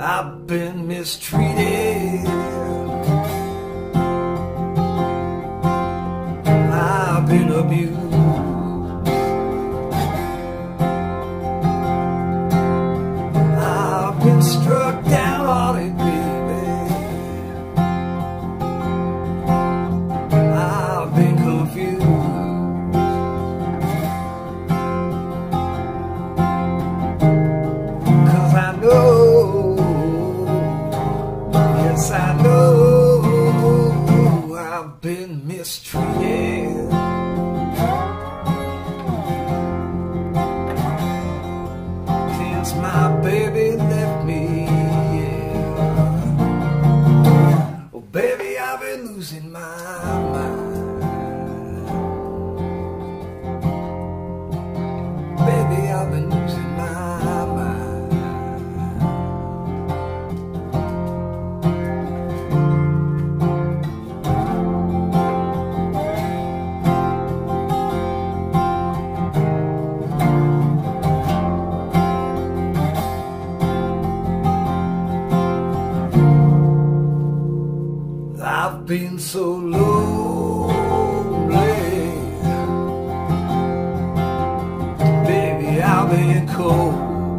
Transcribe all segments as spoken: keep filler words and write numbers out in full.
I've been mistreated. I've been abused. I've been struck down hearted, baby. I've been confused. Cause I know, yes I know, I've been mistreated. Since my baby left me, yeah. Oh baby, I've been losing my mind. Baby, I've been losing my mind. I've been so lonely, baby, I've been cold.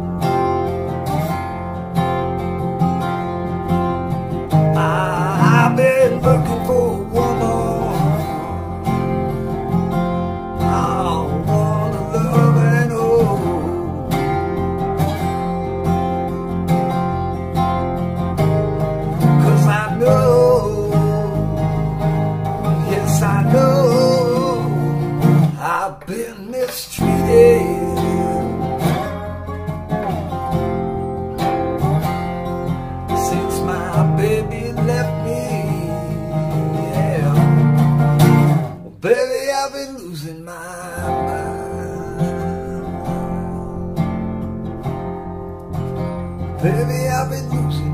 I've been looking for a woman I wanna love and hold. Cause I know, I know I've been mistreated. Since my baby left me, yeah. Well, baby, I've been losing my mind. Baby, I've been losing